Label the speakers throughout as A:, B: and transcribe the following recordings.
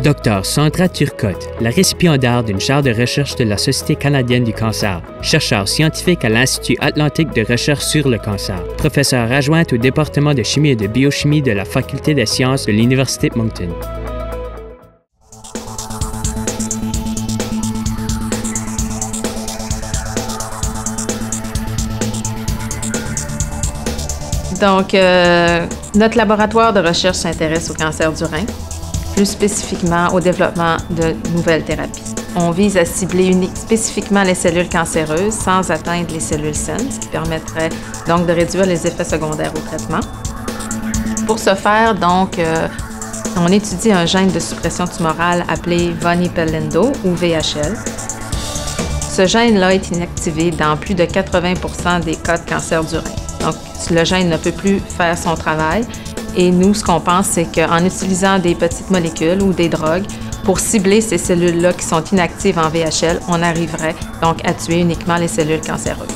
A: Dr Sandra Turcotte, la récipiendaire d'une chaire de recherche de la Société canadienne du cancer, chercheure scientifique à l'Institut atlantique de recherche sur le cancer, professeure adjointe au département de chimie et de biochimie de la Faculté des sciences de l'Université de Moncton.
B: Donc, notre laboratoire de recherche s'intéresse au cancer du rein, plus spécifiquement au développement de nouvelles thérapies. On vise à cibler spécifiquement les cellules cancéreuses sans atteindre les cellules saines, ce qui permettrait donc de réduire les effets secondaires au traitement. Pour ce faire, donc, on étudie un gène de suppression tumorale appelé Vonnie-Pelindo ou VHL. Ce gène-là est inactivé dans plus de 80% des cas de cancer du rein. Donc, le gène ne peut plus faire son travail. Et nous, ce qu'on pense, c'est qu'en utilisant des petites molécules ou des drogues pour cibler ces cellules-là qui sont inactives en VHL, on arriverait donc à tuer uniquement les cellules cancéreuses.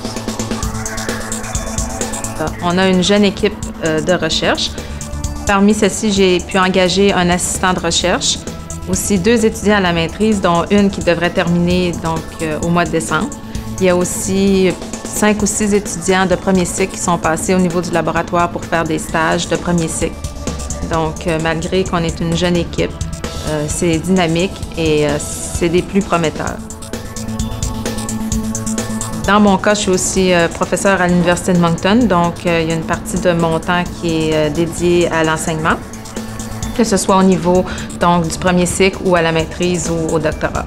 B: On a une jeune équipe de recherche. Parmi celles-ci, j'ai pu engager un assistant de recherche, aussi 2 étudiants à la maîtrise, dont une qui devrait terminer donc, au mois de décembre. Il y a aussi 5 ou 6 étudiants de premier cycle qui sont passés au niveau du laboratoire pour faire des stages de premier cycle. Donc, malgré qu'on est une jeune équipe, c'est dynamique et c'est des plus prometteurs. Dans mon cas, je suis aussi professeure à l'Université de Moncton, donc il y a une partie de mon temps qui est dédiée à l'enseignement, que ce soit au niveau donc, du premier cycle ou à la maîtrise ou au doctorat.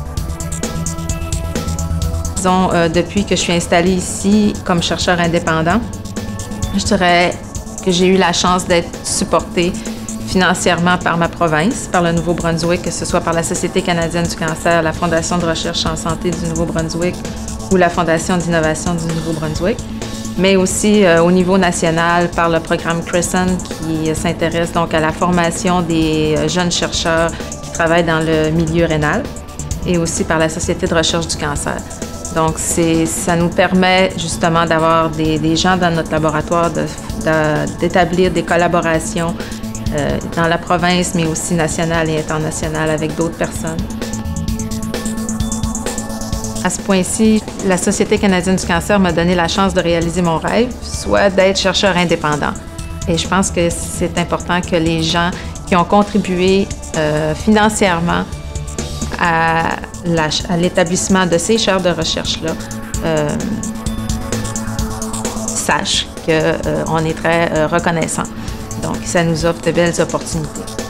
B: Depuis que je suis installée ici comme chercheur indépendant, je dirais que j'ai eu la chance d'être supportée financièrement par ma province, par le Nouveau-Brunswick, que ce soit par la Société canadienne du cancer, la Fondation de recherche en santé du Nouveau-Brunswick ou la Fondation d'innovation du Nouveau-Brunswick, mais aussi au niveau national par le programme Crescent qui s'intéresse donc à la formation des jeunes chercheurs qui travaillent dans le milieu rénal et aussi par la Société de recherche du cancer. Donc, ça nous permet justement d'avoir des gens dans notre laboratoire, d'établir des collaborations dans la province, mais aussi nationale et internationale avec d'autres personnes. À ce point-ci, la Société canadienne du cancer m'a donné la chance de réaliser mon rêve, soit d'être chercheur indépendant. Et je pense que c'est important que les gens qui ont contribué financièrement à l'établissement de ces chaires de recherche-là sachent qu'on est très reconnaissant. Donc, ça nous offre de belles opportunités.